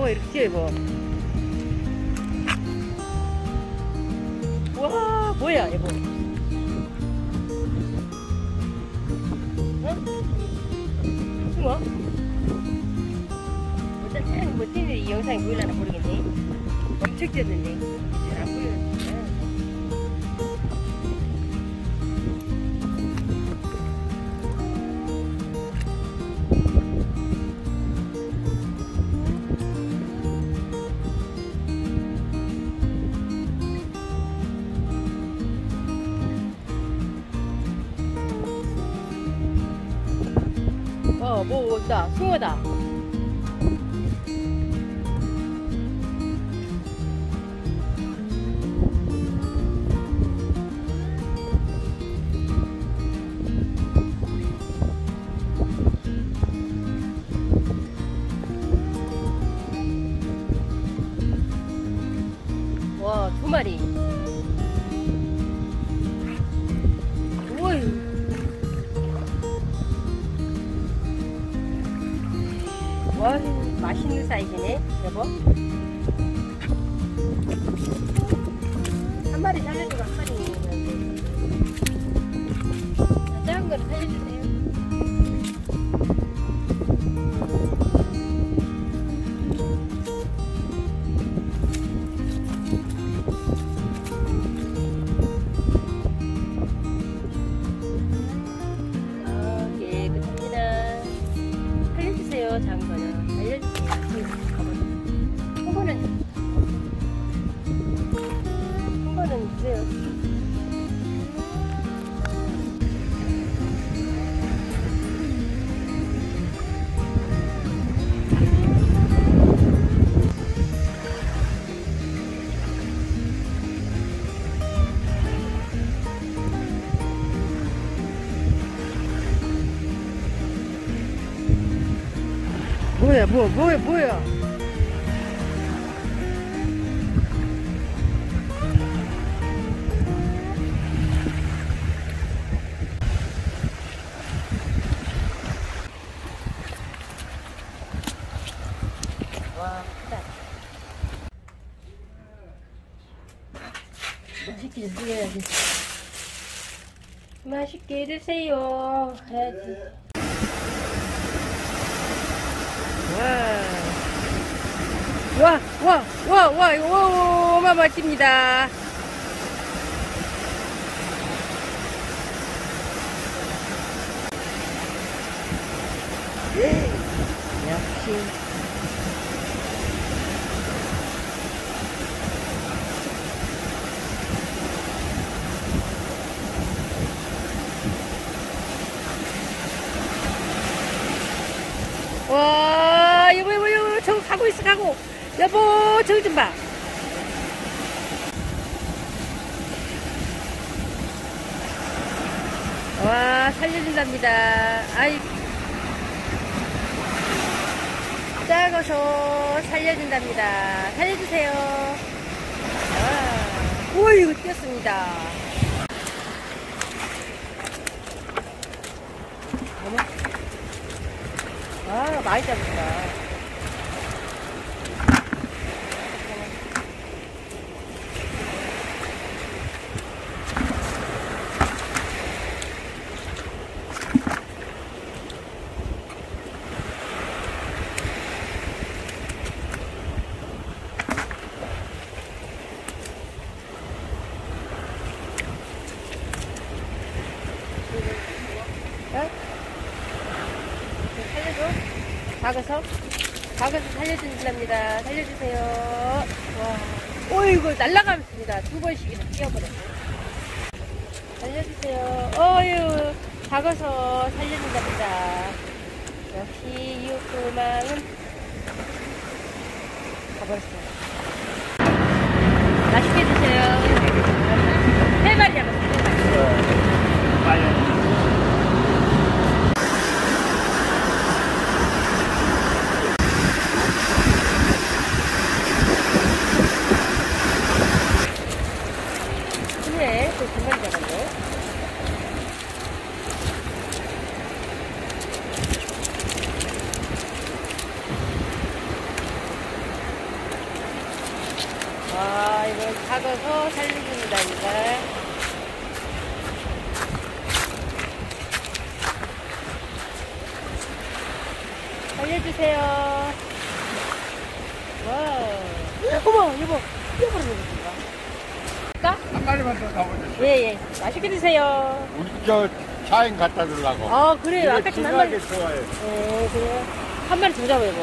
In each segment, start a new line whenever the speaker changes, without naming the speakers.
이렇게 튀어, 이거. 와, 뭐야, 이거. 어? 숨어? 뭐 뛰는데 이 영상이 보이려나 모르겠네. 엄청 뛰었는데. 잘 안 보여. 뭐 온다. 숭어다. 와, 2마리. 오이. 와, 맛있는 사이즈네, 여보. 한 마리 살려주고 한 마리 있는데. 작은 거를 살려주세요. 살려주세요. 작은 거는 알려주세요. 큰 거는 주세요. 뭐야, 뭐야. 와, 크다. 맛있게 드세요야지. 맛있게 드세요. 해야지. 와, 이거 어마어마합니다. 역시. 와, 여보, 저거 가고 있어, 가고. 여보, 저거 좀 봐. 와, 살려준답니다. 아이, 작아서 살려준답니다. 살려주세요. 와, 오, 이거 뛰었습니다. 어머. 아, 많이 잡았다. 작아서 살려준답니다. 살려주세요. 와, 어이구, 날라가겠습니다. 2번씩이나 뛰어버렸어요. 살려주세요. 어휴, 작아서 살려준답니다. 역시 이웃소망은 가버렸어요. 맛있게 드세요. 3마리 잡았어요. 3마리. 또 2마리 잡았네. 주세요. 와. 어머, 여보. 뛰어버려 볼까?
한 마리만 더 가보자.
예, 예. 맛있게 드세요.
우리 저 차인 갖다 주려고.
아, 그래요. 아까 지금 한 마리.
진하게 좋아해.
예, 그래요. 한 마리 더 잡아요, 여보.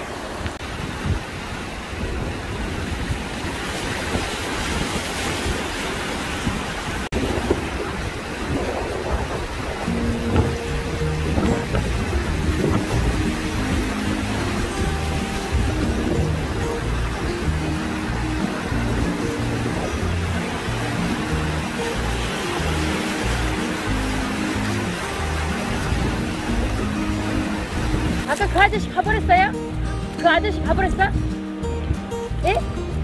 아까 그 아저씨 가버렸어요? 그 아저씨 가버렸어? 예?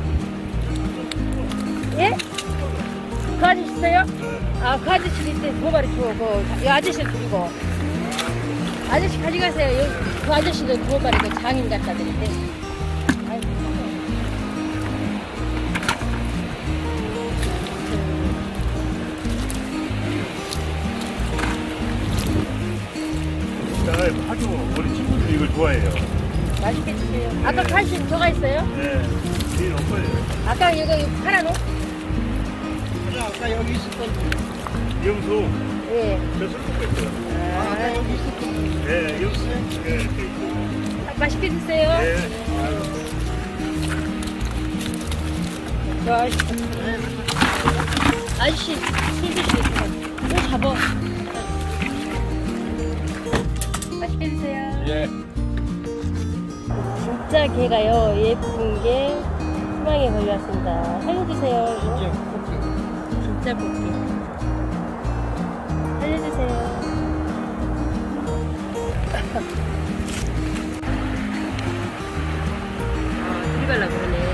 예? 그 아저씨 있어요? 아, 그 아저씨 이때 두 마리 줘. 이 아저씨 드리고. 아저씨 가져가세요. 여기, 그 아저씨도 두 마리 그 장인 갖다 드릴게. 아이고.
아주 우리 친구들이 이걸 좋아해요.
맛있게 드세요. 아까 칼슘 저가 있어요?
네. 제일 없어요.
아까 이거 하나 놓?
아까 여기 있었던 영수.
예.
저술 먹고 있어요.
아,
여기 있었던. 네, 영수. 네,
맛있게 드세요.
네.
저 아저씨, 손 드시겠어요? 또 잡아. 맛있게 드세요.
예.
진짜 개가요, 예쁜 게 희망에 걸려왔습니다. 살려주세요. 진짜 꽃게. 살려주세요. 들어가려고 그러네.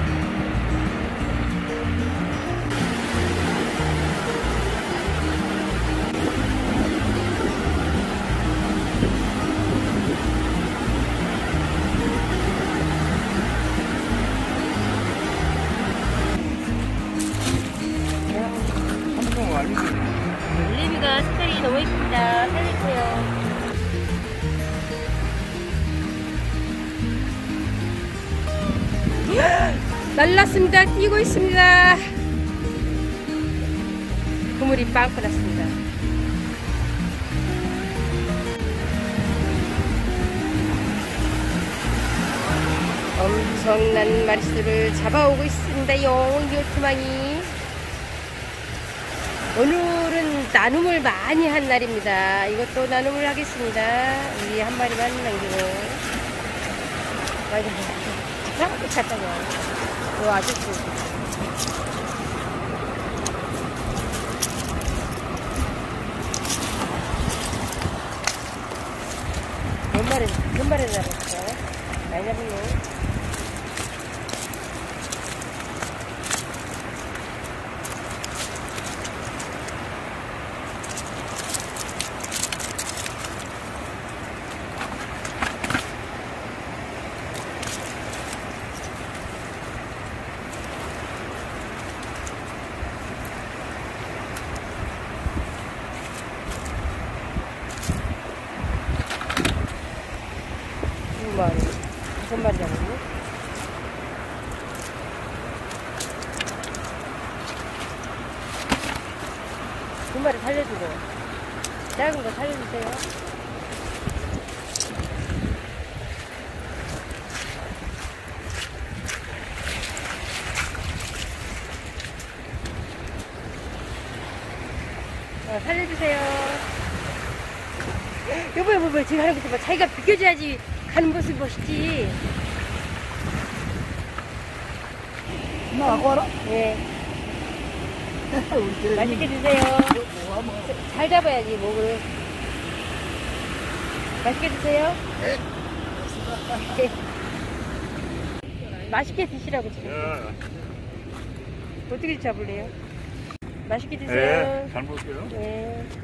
삼성 아니고.
올리브가 색깔이 너무 예쁩니다. 살려주세요. 날랐습니다. 뛰고 있습니다. 그물이 빵꾸 났습니다. 엄청난 마리수를 잡아오고 있습니다요. 요트망이. 오늘은 나눔을 많이 한 날입니다. 이것도 나눔을 하겠습니다. 우리 한 마리만 남기고. 아이고, 잠깐만. 요 아저씨. 몇 마리 잡았어? 많이 잡았네. 두 마리, 다섯 마리 잡았네. 두 마리 살려주고, 작은 거 살려주세요. 살려주세요. 여보, 지금 하는 거 봐. 자기가 비켜줘야지 가는 모습 멋있지.
나하고 와라.
예. 맛있게 드세요. 잘 잡아야지, 목을. 맛있게 드세요. 네. 맛있게 드시라고 지금. 어떻게 잡을래요? 맛있게 드세요.
네, 잘 먹을게요.
네.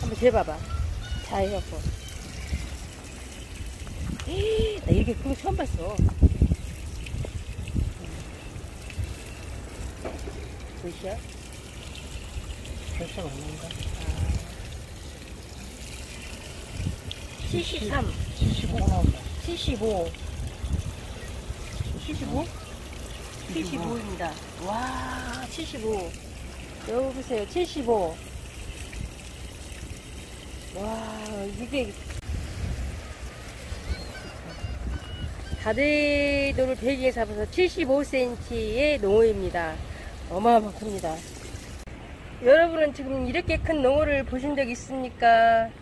한번 재봐봐. 자, 해갖고. 나 이렇게 큰 거 처음 봤어. 몇이야?
결사가 없는가?
73,
75 나온다.
75. 75? 75입니다. 와, 75. 여기 보세요. 75. 와, 이게 다대도를 100에 잡아서 75cm의 농어입니다. 어마어마합니다. 여러분은 지금 이렇게 큰 농어를 보신 적 있습니까?